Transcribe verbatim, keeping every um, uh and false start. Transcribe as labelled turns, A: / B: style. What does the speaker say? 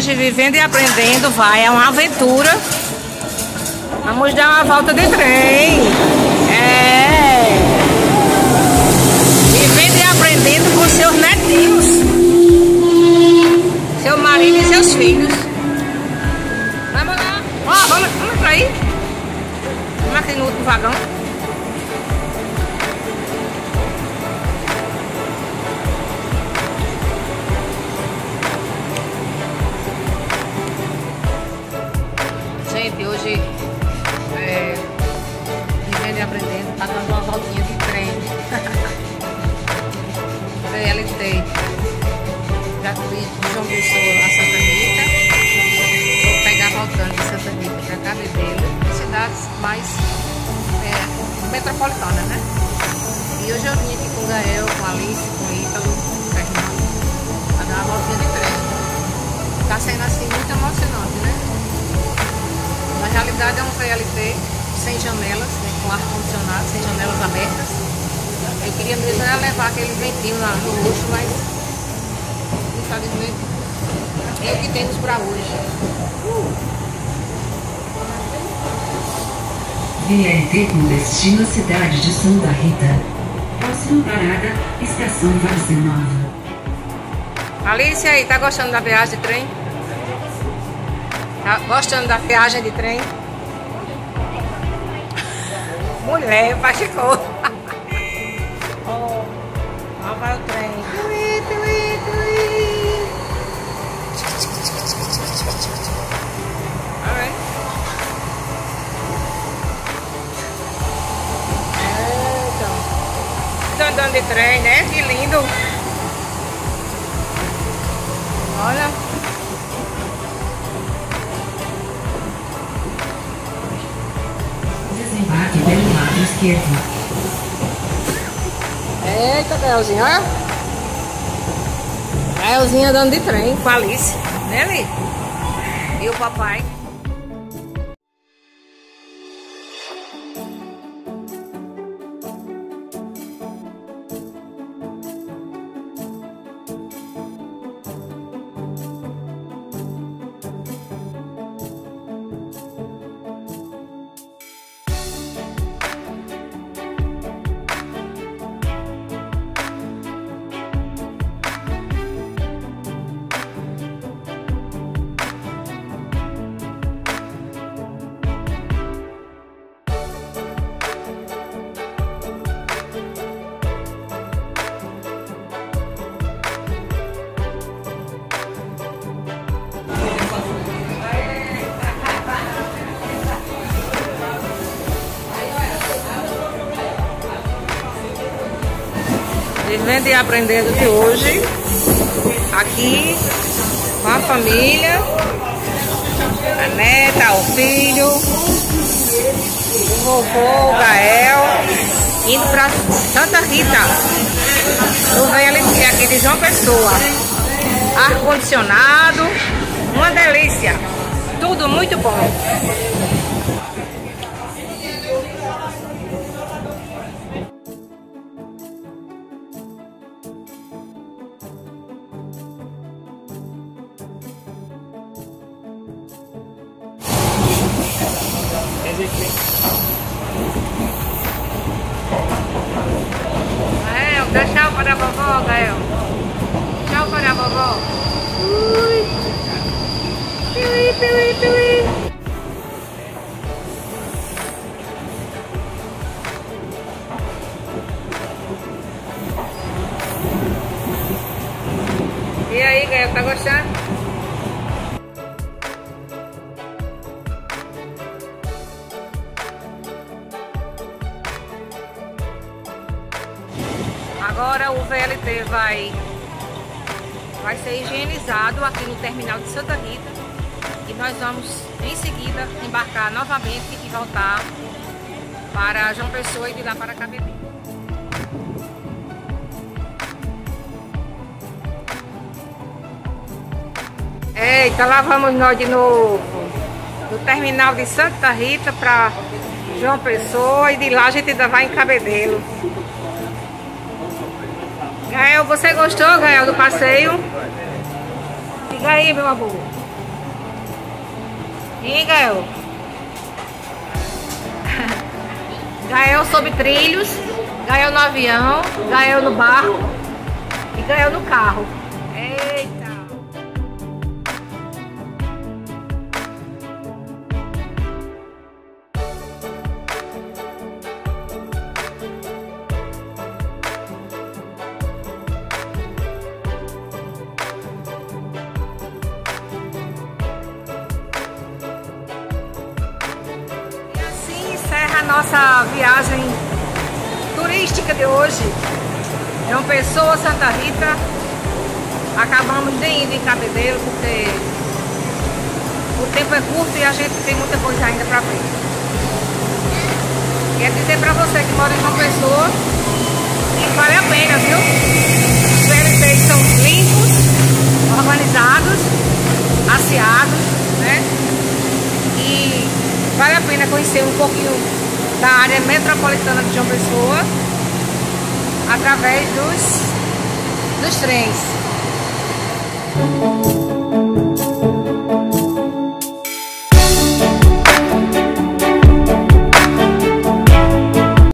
A: Hoje, Vivendo e Aprendendo vai, é uma aventura. Vamos dar uma volta de trem. É. Vivendo e aprendendo com seus netinhos, seu marido e seus filhos. Vamos lá. Ó, oh, vamos, vamos pra aí. Vamos aqui no outro vagão. Gente, hoje é, Vivendo e Aprendendo, tá dando uma voltinha de trem. V L T. Já fui de João Pessoa a Santa Rita. Vou pegar voltando de Santa Rita para Cabedelo, cidades mais é, metropolitanas, né? E hoje eu vim aqui com o Gael, com a Alice, com o Ítalo, com a irmã, para dar uma voltinha de trem. Tá sendo assim muito emocionante, né? Na realidade é um V L T sem janelas, né, com ar-condicionado, sem janelas abertas. Eu queria mesmo era levar aquele ventinho lá no rosto, mas infelizmente é o que temos para hoje. Uh.
B: V L T com destino cidade de Santa Rita. Próxima parada, estação Várzea Nova.
A: Alice, aí, tá gostando da viagem de trem? Tá gostando da viagem de trem? Mulher, praticou. Oh, lá vai o trem. Tui, tui, tui. Tá bem? É, então. Tô andando de trem, né? Que lindo. Olha.
B: Desembarque pelo lado esquerdo.
A: Eita, Gaelzinho, olha. Gaelzinho andando de trem com a Alice, né, Ali? E o papai. Vivendo e Aprendendo de hoje, aqui com a família, a neta, o filho, o vovô, o Gael, indo para Santa Rita, no V L T aqui de João Pessoa. Ar-condicionado, uma delícia, tudo muito bom. Gael, dá tchau para a vovó, Gael. Tchau para a vovó. Ui. Piuí, piuí, piuí. E aí, Gael, tá gostando? Agora o V L T vai, vai ser higienizado aqui no terminal de Santa Rita e nós vamos em seguida embarcar novamente e voltar para João Pessoa e de lá para Cabedelo. Eita, lá vamos nós de novo do terminal de Santa Rita para João Pessoa e de lá a gente ainda vai em Cabedelo. Gael, você gostou, Gael, do passeio? Diga aí, meu amor. Hein, Gael? Gael sob trilhos, Gael no avião, Gael no barco e Gael no carro. Eita! A nossa viagem turística de hoje é uma Pessoa, Santa Rita. Acabamos nem indo em Cabedelo porque o tempo é curto e a gente tem muita coisa ainda para ver. Quero dizer para você que mora em João Pessoa que vale a pena, viu? Os V L Ps são limpos, organizados, asseados, né? E vale a pena conhecer um pouquinho da área metropolitana de João Pessoa através dos, dos trens.